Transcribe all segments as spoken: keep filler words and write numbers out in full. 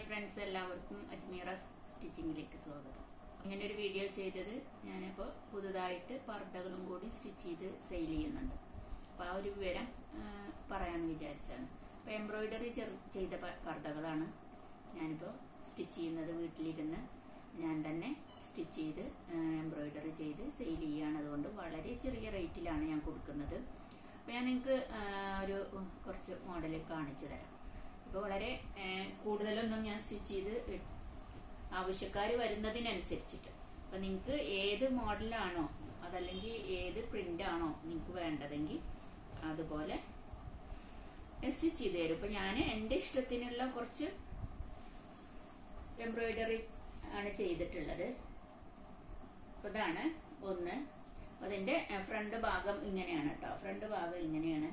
Friends എല്ലാവർക്കും അജ്മീറ സ്റ്റിച്ചിങ്ങിലേക്ക് സ്വാഗതം. ഇങ്ങനെ ഒരു വീഡിയോ ചെയ്തത് ഞാനിപ്പോൾ പുതുതായിട്ട് പർദ്ദകളും കൂടി സ്റ്റിച്ച് ചെയ്ത് സെയിൽ ചെയ്യുന്നുണ്ട്. അപ്പോൾ ആ ഒരു വിവരം പറയാമെന്ന് വിചാരിച്ചാണ്. അപ്പോൾ എംബ്രോയിഡറി ചെയ്ത പർദ്ദകളാണ് ഞാനിപ്പോൾ സ്റ്റിച്ച് ചെയ്യുന്നത്. വീട്ടിലിരുന്ന് ഞാൻ തന്നെ സ്റ്റിച്ച് ചെയ്ത് എംബ്രോയിഡറി ചെയ്ത് സെയിൽ ചെയ്യുകയാണ്. അതുകൊണ്ട് വളരെ ചെറിയ റേറ്റിലാണ് ഞാൻ കൊടുക്കുന്നത്. അപ്പോൾ ഞാൻ നിങ്ങൾക്ക് ഒരു കുറച്ച് മോഡൽ കാണിച്ചു തരാം. ഇപ്പോൾ വളരെ കൂടുതലൊന്നും ഞാൻ സ്റ്റിച്ച് ചെയ്ത് ആവശ്യക്കാർ വരുന്നതിനനുസരിച്ചിട്ട്, അപ്പോൾ നിങ്ങൾക്ക് ഏത് മോഡലാണോ അതല്ലെങ്കിൽ ഏത് പ്രിൻ്റാണോ നിങ്ങൾക്ക് വേണ്ടതെങ്കിൽ അതുപോലെ സ്റ്റിച്ച് ചെയ്ത് തരും. ഇപ്പോൾ ഞാൻ എൻ്റെ ഇഷ്ടത്തിനുള്ള കുറച്ച് എംബ്രോയിഡറി ആണ് ചെയ്തിട്ടുള്ളത്. അപ്പോൾ ഇതാണ് ഒന്ന്. അതിൻ്റെ ഫ്രണ്ട് ഭാഗം ഇങ്ങനെയാണ് കേട്ടോ. ഫ്രണ്ട് ഭാഗം ഇങ്ങനെയാണ്,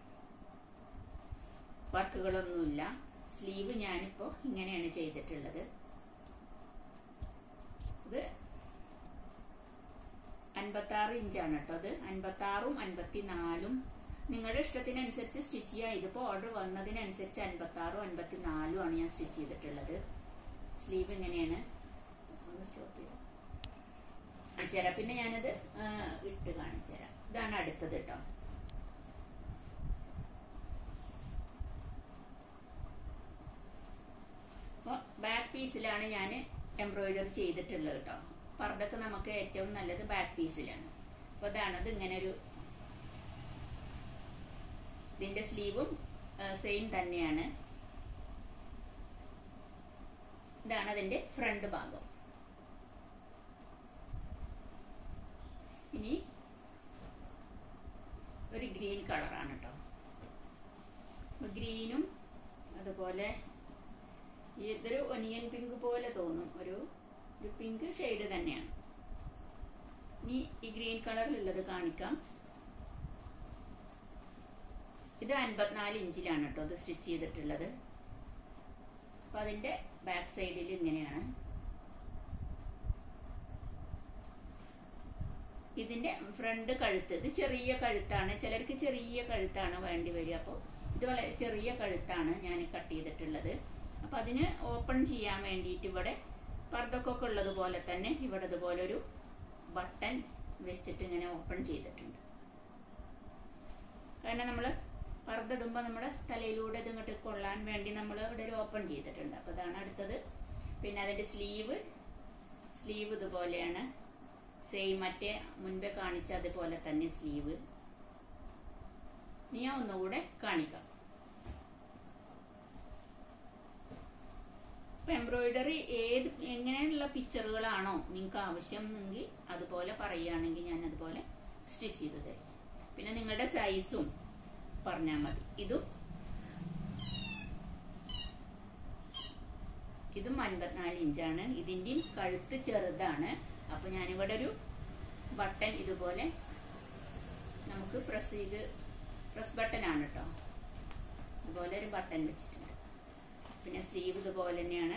വർക്കുകളൊന്നുമില്ല. സ്ലീവ് ഞാനിപ്പോൾ ഇങ്ങനെയാണ് ചെയ്തിട്ടുള്ളത്. ഇത് അൻപത്തി ആറ് ഇഞ്ചാണ് കേട്ടോ. അത് അൻപത്തി ആറും അൻപത്തി നാലും നിങ്ങളുടെ ഇഷ്ടത്തിനനുസരിച്ച് സ്റ്റിച്ച് ചെയ്യാം. ഇതിപ്പോൾ ഓർഡർ വന്നതിനനുസരിച്ച് അൻപത്തി ആറും അൻപത്തി നാലും ആണ് ഞാൻ സ്റ്റിച്ച് ചെയ്തിട്ടുള്ളത്. സ്ലീവ് ഇങ്ങനെയാണ്. ഒന്ന് സ്റ്റോപ്പ് ചെയ്ത് കാണിച്ചു തരാം. പിന്നെ ഞാനത് ഇട്ട് കാണിച്ചു തരാം. ഇതാണ് അടുത്തത് കേട്ടോ. അപ്പോൾ ബാക്ക് പീസിലാണ് ഞാൻ എംബ്രോയിഡറി ചെയ്തിട്ടുള്ളത് കേട്ടോ. പർദ്ദക്ക് നമുക്ക് ഏറ്റവും നല്ലത് ബാക്ക് പീസിലാണ്. അപ്പോൾ ഇതാണത്. ഇങ്ങനെ ഒരു ഇതിന്റെ സ്ലീവും സെയിം തന്നെയാണ്. ഇതാണ് അതിന്റെ ഫ്രണ്ട് ഭാഗം. ഇനി ഒരു ഗ്രീൻ കളറാണ് കേട്ടോ. ഗ്രീനും അതുപോലെ ഇതൊരു ഒനിയൻ പിങ്ക് പോലെ തോന്നും, ഒരു ഒരു പിങ്ക് ഷെയ്ഡ് തന്നെയാണ്. ഇനി ഈ ഗ്രീൻ കളറിലുള്ളത് കാണിക്കാം. ഇത് അൻപത്തിനാല് ഇഞ്ചിലാണ് കേട്ടോ ഇത് സ്റ്റിച്ച് ചെയ്തിട്ടുള്ളത്. അപ്പൊ അതിന്റെ ബാക്ക് സൈഡിൽ ഇങ്ങനെയാണ്. ഇതിന്റെ ഫ്രണ്ട് കഴുത്ത് ഇത് ചെറിയ കഴുത്താണ്. ചിലർക്ക് ചെറിയ കഴുത്താണ് വേണ്ടി വരിക. അപ്പോൾ ഇത് വളരെ ചെറിയ കഴുത്താണ് ഞാൻ കട്ട് ചെയ്തിട്ടുള്ളത്. അപ്പൊ അതിന് ഓപ്പൺ ചെയ്യാൻ വേണ്ടിയിട്ട് ഇവിടെ പർദ്ദക്കൊക്കെ ഉള്ളതുപോലെ തന്നെ ഇവിടെ ഇതുപോലെ ഒരു ബട്ടൺ വെച്ചിട്ട് ഇങ്ങനെ ഓപ്പൺ ചെയ്തിട്ടുണ്ട്. കാരണം നമ്മൾ പർദ്ദ ഇടുമ്പോൾ നമ്മുടെ തലയിലൂടെ ഇത് ഇങ്ങോട്ട് കൊള്ളാൻ വേണ്ടി നമ്മൾ ഇവിടെ ഒരു ഓപ്പൺ ചെയ്തിട്ടുണ്ട്. അപ്പൊ ഇതാണ് അടുത്തത്. പിന്നെ അതിന്റെ സ്ലീവ് സ്ലീവ് ഇതുപോലെയാണ്. സെയിം മറ്റേ മുൻപേ കാണിച്ച അതുപോലെ തന്നെ സ്ലീവ്. ഞാൻ ഒന്നുകൂടെ കാണിക്കാം. എംബ്രോയിഡറി ഏത് എങ്ങനെയുള്ള പിക്ചറുകളാണോ നിങ്ങൾക്ക് ആവശ്യം എങ്കിൽ അതുപോലെ പറയുകയാണെങ്കിൽ ഞാൻ അതുപോലെ സ്റ്റിച്ച് ചെയ്ത് തരും. പിന്നെ നിങ്ങളുടെ സൈസും പറഞ്ഞാൽ മതി. ഇതും ഇതും അൻപത്തിനാല് ഇഞ്ചാണ്. ഇതിന്റെയും കഴുത്ത് ചെറുതാണ്. അപ്പൊ ഞാനിവിടെ ഒരു ബട്ടൺ ഇതുപോലെ നമുക്ക് പ്രസ് ചെയ്ത് പ്രസ് ബട്ടൺ ആണ് കേട്ടോ. ഇതുപോലെ ഒരു ബട്ടൺ വെച്ചിട്ടുണ്ട്. പിന്നെ സ്ലീവ് ഇതുപോലെ തന്നെയാണ്,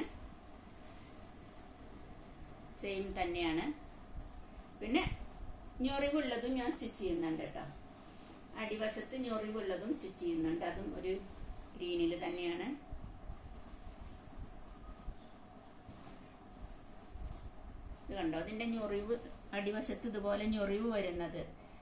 സെയിം തന്നെയാണ്. പിന്നെ ഞൊറിവുള്ളതും ഞാൻ സ്റ്റിച്ച് ചെയ്യുന്നുണ്ട് കേട്ടോ. അടിവശത്ത് ഞൊറിവുള്ളതും സ്റ്റിച്ച് ചെയ്യുന്നുണ്ട്. അതും ഒരു ഗ്രീനിൽ തന്നെയാണ്. ഇത് കണ്ടോ, അതിന്റെ ഞൊറിവ് അടിവശത്ത് ഇതുപോലെ ഞൊറിവ് വരുന്നത്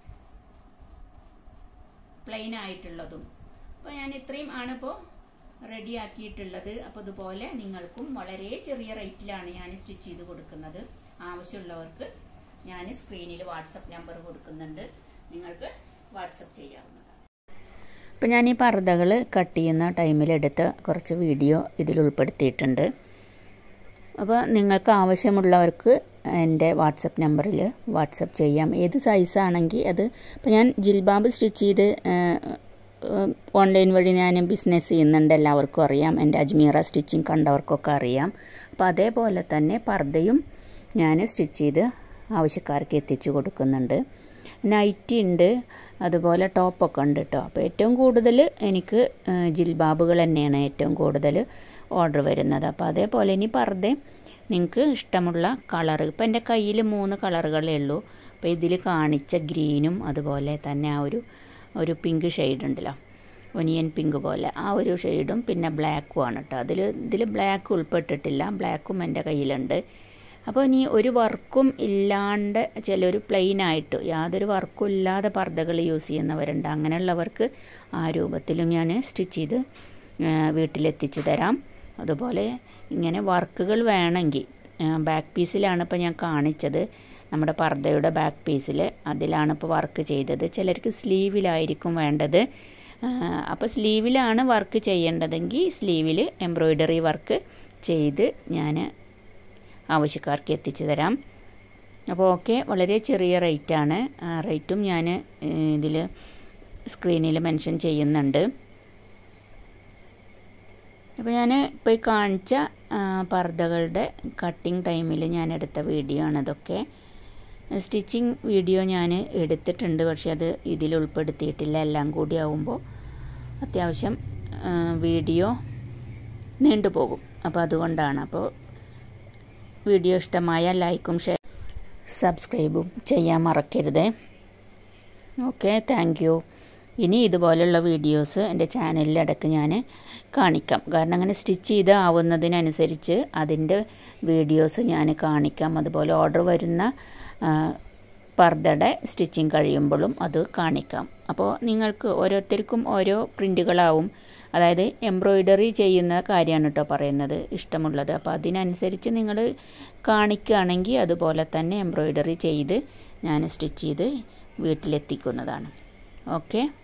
പ്ലെയിൻ ആയിട്ടുള്ളതും. അപ്പൊ ഞാൻ ഇത്രയും ആണ് ഇപ്പോൾ റെഡി ആക്കിയിട്ടുള്ളത്. അപ്പോൾ ഇതുപോലെ നിങ്ങൾക്കും വളരെ ചെറിയ റേറ്റിലാണ് ഞാൻ സ്റ്റിച്ച് ചെയ്ത് കൊടുക്കുന്നത്. ആവശ്യമുള്ളവർക്ക് ഞാൻ സ്ക്രീനിൽ വാട്സപ്പ് നമ്പർ കൊടുക്കുന്നുണ്ട്, നിങ്ങൾക്ക് വാട്സപ്പ് ചെയ്യാവുന്നതാണ്. അപ്പോൾ ഞാൻ ഈ പർദ്ദകൾ കട്ട് ചെയ്യുന്ന ടൈമിലെടുത്ത കുറച്ച് വീഡിയോ ഇതിൽ ഉൾപ്പെടുത്തിയിട്ടുണ്ട്. അപ്പോൾ നിങ്ങൾക്ക് ആവശ്യമുള്ളവർക്ക് എൻ്റെ വാട്സപ്പ് നമ്പറിൽ വാട്സപ്പ് ചെയ്യാം. ഏത് സൈസാണെങ്കിൽ അത്. ഇപ്പോൾ ഞാൻ ജിൽബാബ് സ്റ്റിച്ച് ചെയ്ത് ഓൺലൈൻ വഴി ഞാൻ ബിസിനസ് ചെയ്യുന്നുണ്ട്, എല്ലാവർക്കും അറിയാം. എൻ്റെ അജ്മീറ സ്റ്റിച്ചിങ് കണ്ടവർക്കൊക്കെ അറിയാം. അപ്പോൾ അതേപോലെ തന്നെ പർദ്ദയും ഞാൻ സ്റ്റിച്ച് ചെയ്ത് ആവശ്യക്കാർക്ക് എത്തിച്ചു കൊടുക്കുന്നുണ്ട്. നൈറ്റി ഉണ്ട്, അതുപോലെ ടോപ്പൊക്കെ ഉണ്ട് കേട്ടോ. അപ്പോൾ ഏറ്റവും കൂടുതൽ എനിക്ക് ജിൽബാബുകൾ തന്നെയാണ് ഏറ്റവും കൂടുതൽ ഓർഡർ വരുന്നത്. അപ്പോൾ അതേപോലെ ഇനി പർദ്ദയും നിങ്ങൾക്ക് ഇഷ്ടമുള്ള കളറ്. ഇപ്പോൾ എൻ്റെ കയ്യിൽ മൂന്ന് കളറുകളേ ഉള്ളൂ. അപ്പോൾ ഇതിൽ കാണിച്ച ഗ്രീനും അതുപോലെ തന്നെ ആ ഒരു ഒരു പിങ്ക് ഷെയ്ഡ് ഉണ്ടല്ലോ, ഒനിയൻ പിങ്ക് പോലെ ആ ഒരു ഷെയ്ഡും പിന്നെ ബ്ലാക്കും ആണ് കേട്ടോ. അതിൽ ഇതിൽ ബ്ലാക്ക് ഉൾപ്പെട്ടിട്ടില്ല, ബ്ലാക്കും എൻ്റെ കയ്യിലുണ്ട്. അപ്പോൾ ഇനി ഒരു വർക്കും ഇല്ലാണ്ട് ചിലർ പ്ലെയിനായിട്ട് യാതൊരു വർക്കും ഇല്ലാതെ പർദ്ദകൾ യൂസ് ചെയ്യുന്നവരുണ്ട്. അങ്ങനെയുള്ളവർക്ക് ആ രൂപത്തിലും ഞാൻ സ്റ്റിച്ച് ചെയ്ത് വീട്ടിലെത്തിച്ച് തരാം. അതുപോലെ ഇങ്ങനെ വർക്കുകൾ വേണമെങ്കിൽ ബാക്ക് പീസിലാണ് ഇപ്പോൾ ഞാൻ കാണിച്ചത്, നമ്മുടെ പർദ്ദയുടെ ബാക്ക് പീസിൽ അതിലാണ് ഇപ്പോൾ വർക്ക് ചെയ്തത്. ചിലർക്ക് സ്ലീവിലായിരിക്കും വേണ്ടത്. അപ്പോൾ സ്ലീവിലാണ് വർക്ക് ചെയ്യേണ്ടതെങ്കിൽ സ്ലീവിൽ എംബ്രോയ്ഡറി വർക്ക് ചെയ്ത് ഞാൻ ആവശ്യക്കാർക്ക് എത്തിച്ചു തരാം. അപ്പോൾ ഓക്കെ, വളരെ ചെറിയ റേറ്റാണ്. റേറ്റും ഞാൻ ഇതിൽ സ്ക്രീനിൽ മെൻഷൻ ചെയ്യുന്നുണ്ട്. അപ്പോൾ ഞാൻ ഇപ്പോൾ കാണിച്ച പർദ്ദകളുടെ കട്ടിങ് ടൈമിൽ ഞാൻ എടുത്ത വീഡിയോ ആണ് ഇതൊക്കെ. സ്റ്റിച്ചിങ് വീഡിയോ ഞാൻ എടുത്തിട്ടുണ്ട്, പക്ഷെ അത് ഇതിൽ ഉൾപ്പെടുത്തിയിട്ടില്ല. എല്ലാം കൂടി ആവുമ്പോൾ അത്യാവശ്യം വീഡിയോ നീണ്ടുപോകും. അപ്പോൾ അതുകൊണ്ടാണ്. അപ്പോൾ വീഡിയോ ഇഷ്ടമായ ലൈക്കും ഷെയർ സബ്സ്ക്രൈബും ചെയ്യാൻ മറക്കരുത്. Okay, thank you. ഇനി ഇതുപോലുള്ള വീഡിയോസ് എൻ്റെ ചാനലിലിടക്ക് ഞാൻ കാണിക്കാം. കാരണം അങ്ങനെ സ്റ്റിച്ച് ചെയ്ത് ആവുന്നതിനനുസരിച്ച് അതിൻ്റെ വീഡിയോസ് ഞാൻ കാണിക്കാം. അതുപോലെ ഓർഡർ വരുന്ന പർദ്ദയുടെ സ്റ്റിച്ചിങ് കഴിയുമ്പോഴും അത് കാണിക്കാം. അപ്പോൾ നിങ്ങൾക്ക് ഓരോരുത്തർക്കും ഓരോ പ്രിൻ്റുകളാവും. അതായത് എംബ്രോയ്ഡറി ചെയ്യുന്ന കാര്യമാണ് കേട്ടോ പറയുന്നത്, ഇഷ്ടമുള്ളത്. അപ്പോൾ അതിനനുസരിച്ച് നിങ്ങൾ കാണിക്കുകയാണെങ്കിൽ അതുപോലെ തന്നെ എംബ്രോയ്ഡറി ചെയ്ത് ഞാൻ സ്റ്റിച്ച് ചെയ്ത് വീട്ടിലെത്തിക്കുന്നതാണ്. ഓക്കെ.